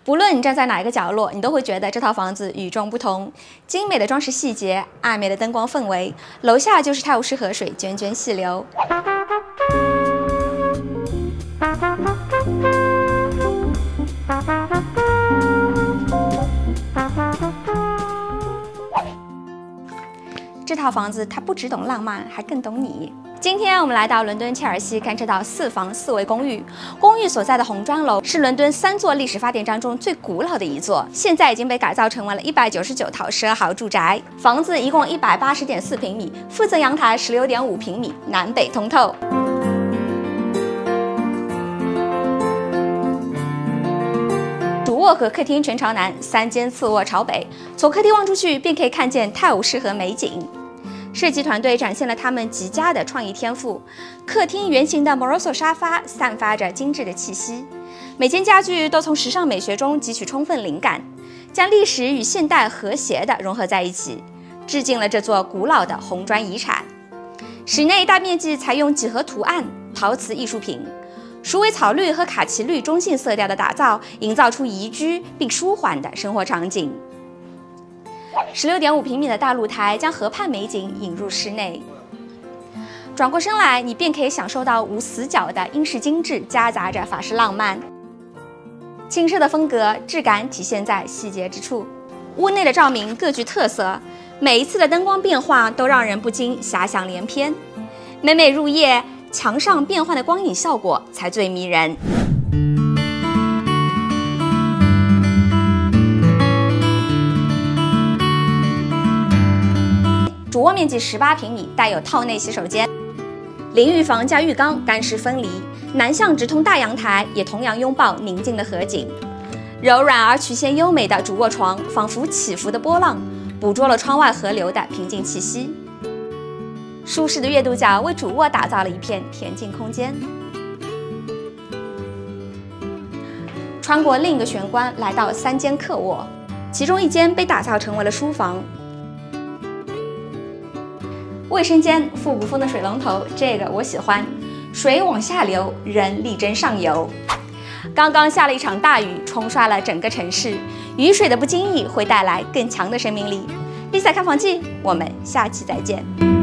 不论你站在哪一个角落，你都会觉得这套房子与众不同。精美的装饰细节，暧昧的灯光氛围，楼下就是泰晤士河水涓涓细流。这套房子它不只懂浪漫，还更懂你。今天我们来到伦敦切尔西，看这套4房4卫公寓。公寓所在的红砖楼是伦敦3座历史发电站中最古老的一座，现在已经被改造成为了199套12号住宅。房子一共180.4平米，负责阳台16.5平米，南北通透。主卧和客厅全朝南，3间次卧朝北，从客厅望出去便可以看见泰晤士河美景。设计团队展现了他们极佳的创意天赋。客厅圆形的 Moroso 沙发散发着精致的气息，每件家具都从时尚美学中汲取充分灵感，将历史与现代和谐地融合在一起，致敬了这座古老的红砖遗产。室内大面积采用几何图案、陶瓷艺术品。鼠尾草绿和卡其绿中性色调的打造，营造出宜居并舒缓的生活场景。16.5平米的大露台将河畔美景引入室内。转过身来，你便可以享受到无死角的英式精致，夹杂着法式浪漫。轻奢的风格，质感体现在细节之处。屋内的照明各具特色，每一次的灯光变化都让人不禁遐想连篇。每每入夜，墙上变换的光影效果才最迷人。主卧面积18平米，带有套内洗手间，淋浴房加浴缸干湿分离，南向直通大阳台，也同样拥抱宁静的河景。柔软而曲线优美的主卧床，仿佛起伏的波浪，捕捉了窗外河流的平静气息。舒适的阅读角为主卧打造了一片恬静空间。穿过另一个玄关，来到3间客卧，其中一间被打造成为了书房。卫生间复古风的水龙头，这个我喜欢，水往下流，人力争上游。刚刚下了一场大雨，冲刷了整个城市，雨水的不经意会带来更强的生命力。Lisa 看房记，我们下期再见。